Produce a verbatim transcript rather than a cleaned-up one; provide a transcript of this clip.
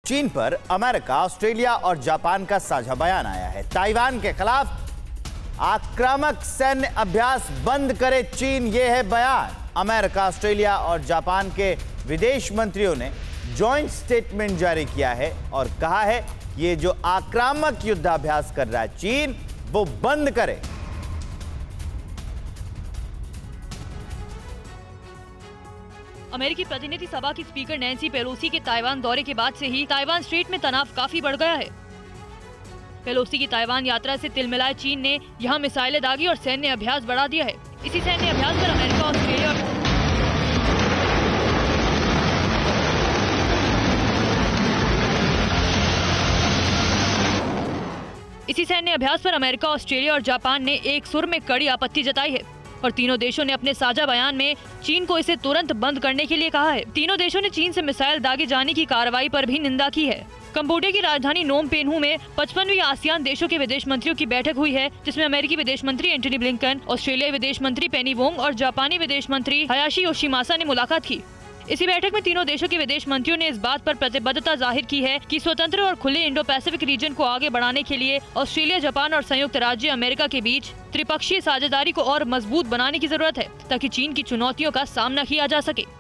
चीन पर America, Australia और जापान का साझा बयान आया है। ताइवान के खिलाफ आक्रामक सैन्य अभ्यास बंद करे चीन, यह है बयान। अमेरिका, ऑस्ट्रेलिया और जापान के विदेश मंत्रियों ने जॉइंट स्टेटमेंट जारी किया है और कहा है ये जो आक्रामक युद्धाभ्यास कर रहा है चीन, वो बंद करे। अमेरिकी प्रतिनिधि सभा की स्पीकर नैन्सी पेलोसी के ताइवान दौरे के बाद से ही ताइवान स्ट्रेट में तनाव काफी बढ़ गया है। पेलोसी की ताइवान यात्रा से तिलमिलाए चीन ने यहां मिसाइलें दागी और सैन्य अभ्यास बढ़ा दिया है। इसी सैन्य अभ्यास पर अमेरिका, ऑस्ट्रेलिया और इसी सैन्य अभ्यास पर अमेरिका, ऑस्ट्रेलिया और जापान ने एक सुर में कड़ी आपत्ति जताई है और तीनों देशों ने अपने साझा बयान में चीन को इसे तुरंत बंद करने के लिए कहा है। तीनों देशों ने चीन से मिसाइल दागे जाने की कार्रवाई पर भी निंदा की है। कंबोडिया की राजधानी नोम पेन्हू में पचपनवीं आसियान देशों के विदेश मंत्रियों की बैठक हुई है, जिसमें अमेरिकी विदेश मंत्री एंटनी ब्लिंकन, ऑस्ट्रेलियाई विदेश मंत्री पेनी वोंग और जापानी विदेश मंत्री हयाशी योशिमासा ने मुलाकात की। इसी बैठक में तीनों देशों के विदेश मंत्रियों ने इस बात पर प्रतिबद्धता जाहिर की है कि स्वतंत्र और खुले इंडो पैसिफिक रीजन को आगे बढ़ाने के लिए ऑस्ट्रेलिया, जापान और संयुक्त राज्य अमेरिका के बीच त्रिपक्षीय साझेदारी को और मजबूत बनाने की जरूरत है, ताकि चीन की चुनौतियों का सामना किया जा सके।